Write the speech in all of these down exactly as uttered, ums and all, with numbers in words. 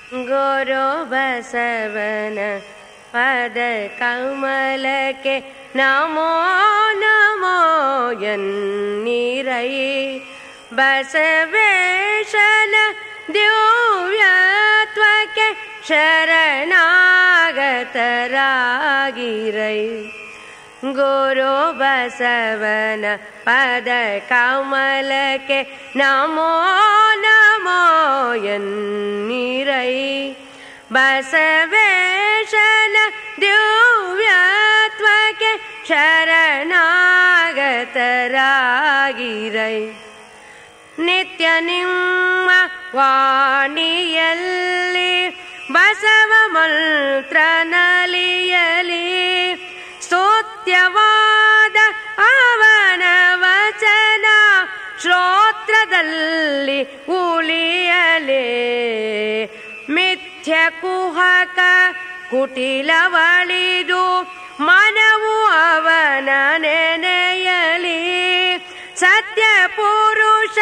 ಗುರು ಬಸವನ ಪದ ಕಮಲಕ್ಕೆ ನಮೋ ನಮೋ ಎನ್ನಿರೈ. ಬಸವೇಶನ ದಿವ್ಯತ್ವಕ್ಕೆ ಶರಣಾಗತರಾಗಿರೈ. ಗುರು ಬಸವನ ಪದ ಕಮಲಕ್ಕೆ ನಮೋ ನಮೋ ಎನ್ನಿರೈ. ಬಸವೇಶನ ದಿವ್ಯತ್ವಕ್ಕೆ ಶರಣಾಗತರಾಗಿರೈ. ನಿತ್ಯ ನಿಮ್ಮ ವಾಣಿಯಲ್ಲಿ ಬಸವ ಮಂತ್ರ ನಲಿಯಲಿ. ಸ್ತುತ್ಯವಾದ ಅವನ ವಚನ ಶ್ರೋತ್ರದಲ್ಲಿ ಉಳಿಯಲೇ. ಮಿಥ್ಯ ಕುಹಕ ಕುಟಿಲವಳಿದು ಮನವು ಅವನ ನೆನೆಯಲಿ. ಸತ್ಯ ಪುರುಷ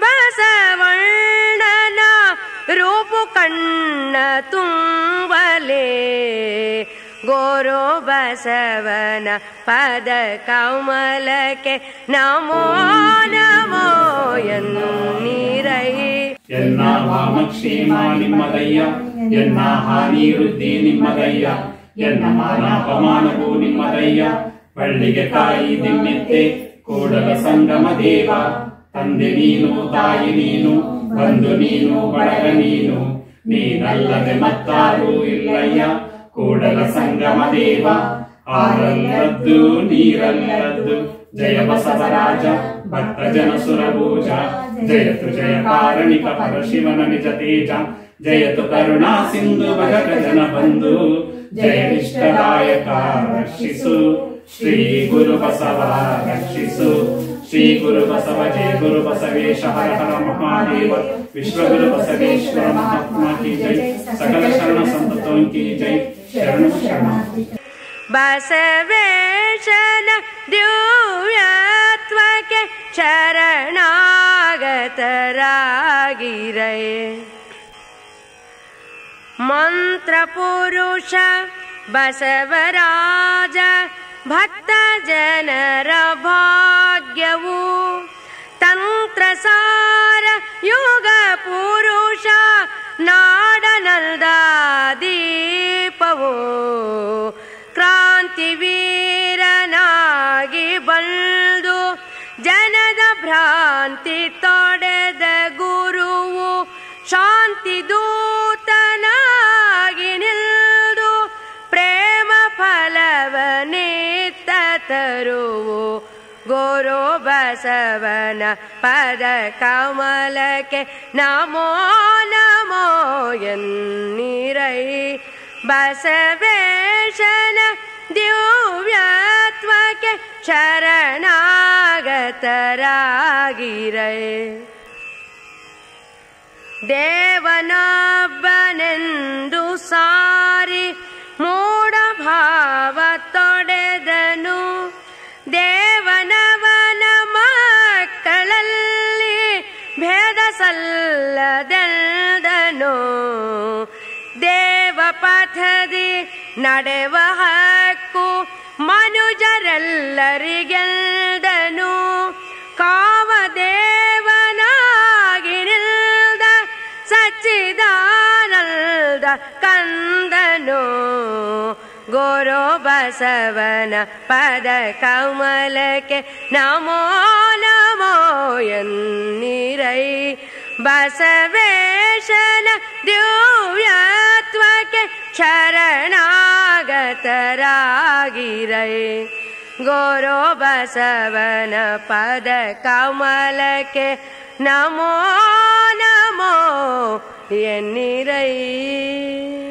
ಬಸವಣ್ಣನ ರೂಪು ಕಣ್ಣ ತುಂಬಲೇ. ಗುರು ಬಸವನ ಪದ ಕಮಲಕ್ಕೆ ನಮೋ ನಮೋ ಎನ್ನಿರೈ. ಎನ್ನ ವಾಮಕ್ಷೇಮ ನಿಮ್ಮದಯ್ಯ, ಎನ್ನ ಹಾನಿ ವೃದ್ಧಿ ನಿಮ್ಮದಯ್ಯ, ಎನ್ನ ಮಾನಾಪಮಾನವೂ ನಿಮ್ಮದಯ್ಯ. ಬಳ್ಳಿಗೆ ತಾಯಿ ದಿಮ್ಮೆತ್ತೆ ಕೂಡಲ ಸಂಗಮ ದೇವ. ತಂದೆ ನೀನು, ತಾಯಿ ನೀನು, ಬಂಧು ನೀನು, ಬಳಗ ನೀನು, ನೀನಲ್ಲದೆ ಮತ್ತಾರೂ ಇಲ್ಲಯ್ಯ. ಕೂಡಲ ಸಂಗಮ ದೇವ ಆರಲ್ಲದ್ದು ನೀರಲ್ಲದ್ದು. ಜಯ ಬಸವರಾಜ ಭಕ್ತ ಜನ ಸುರಭೂಜ. ಜಯತು ಜಯ ಕಾರಣಿಕ ಪರಶಿವನ ನಿಜ ತೇಜ. ಜಯತು ಕರುಣಾ ಸಿಂಧು ಭಗತ ಜನ ಬಂಧು. ಜಯ ಇಷ್ಟದಾಯಕ ರಕ್ಷಿಸು ಶ್ರೀ ಗುರು ಬಸವ ರಕ್ಷಿಸು. ಶ್ರೀ ಗುರು ಬಸವ ಜಯ ಗುರು ಬಸವೇಶ ಹರ ಹರ ಮಹಾದೇವ. ವಿಶ್ವ ಗುರು ಬಸವೇಶ್ವರ ಮಹಾತ್ಮ ಕಿ ಜೈ. ಸಕಲ ಶರಣ ಸಂತತೋಂ ಕಿ ಜೈ. ಶರಣ ಶರಣ. ಬಸವೇಶನ ದಿವ್ಯತ್ವಕ್ಕೆ ಶರಣಾಗತರಾಗಿರೈ. ಮಂತ್ರ ಪುರುಷ ಬಸವರಾಜ ಭಕ್ತ ಜನರ ಭಾಗ್ಯವು. ತಂತ್ರಸಾರ ಯುಗ ಪುರುಷ ನಾಡನಲ್ದ ದೀಪವು. ಕ್ರಾಂತಿ ವೀರನಾಗಿ ಬಂದು ಜನದ ಭ್ರಾಂತಿ ತೊಡೆದ ಗುರುವು. ಶಾಂತಿ ದೂತನಾಗಿ ನಿಲ್ದು ಪ್ರೇಮ ಫಲವನಿತ್ತ ತರುವು. ಗುರು ಬಸವನ ಪದ ಕಮಲಕ್ಕೆ ನಮೋ ನಮೋ ಎನ್ನಿರೈ. ಬಸವೇಶನ ದಿವ್ಯತ್ವಕ್ಕೆ ಶರಣಾಗತರಾಗಿರೈ. ದೇವನೊಬ್ಬನೆಂದು ಸಾರಿ ಮೂಢ ಭಾವ ತೊಡೆದನು. ದೇವನವನ ಮಕ್ಕಳಲ್ಲಿ ಭೇದ ಸಲ್ಲದೆಂದನು. ದೇವ ಪಥದಿ ನಡೆವ ಹಕ್ಕು ಮನುಜರೆಲ್ಲರಿಗೆಲ್ದನು. ಕಾವದೇವನಾಗಿ ನಿಲ್ದ ಸಚ್ಚಿದಾನಂದ ಕಂದನು. ಗುರು ಬಸವನ ಪದ ಕಮಲಕ್ಕೆ ನಮೋ ನಮೋ ಎನ್ನಿರೈ. ಬಸವೇಶನ ದಿವ್ಯತ್ವಕ್ಕೆ ಶರಣಾಗತರಾಗಿರೈ. ಗುರು ಬಸವನ ಪದ ಕಮಲಕ್ಕೆ ನಮೋ ನಮೋ ಎನ್ನಿರೈ.